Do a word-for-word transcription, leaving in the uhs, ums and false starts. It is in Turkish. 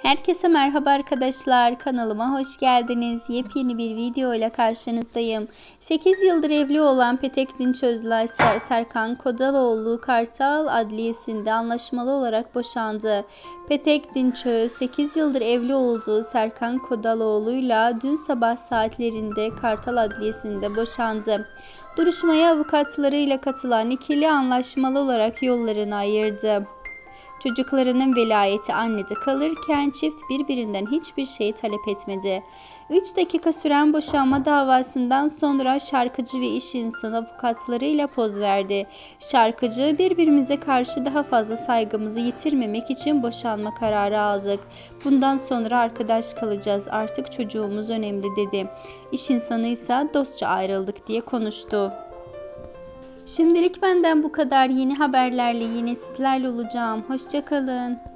Herkese merhaba arkadaşlar, kanalıma hoş geldiniz. Yepyeni bir video ile karşınızdayım. sekiz yıldır evli olan Petek Dinçöz'la Ser Serkan Kodaloğlu Kartal Adliyesi'nde anlaşmalı olarak boşandı. Petek Dinçöz sekiz yıldır evli olduğu Serkan Kodaloğlu'yla dün sabah saatlerinde Kartal Adliyesi'nde boşandı. Duruşmaya avukatlarıyla katılan ikili anlaşmalı olarak yollarını ayırdı. Çocuklarının velayeti annede kalırken çift birbirinden hiçbir şey talep etmedi. üç dakika süren boşanma davasından sonra şarkıcı ve iş insanı avukatlarıyla poz verdi. Şarkıcı, birbirimize karşı daha fazla saygımızı yitirmemek için boşanma kararı aldık. Bundan sonra arkadaş kalacağız, artık çocuğumuz önemli dedi. İş insanı ise dostça ayrıldık diye konuştu. Şimdilik benden bu kadar. Yeni haberlerle yine sizlerle olacağım. Hoşça kalın.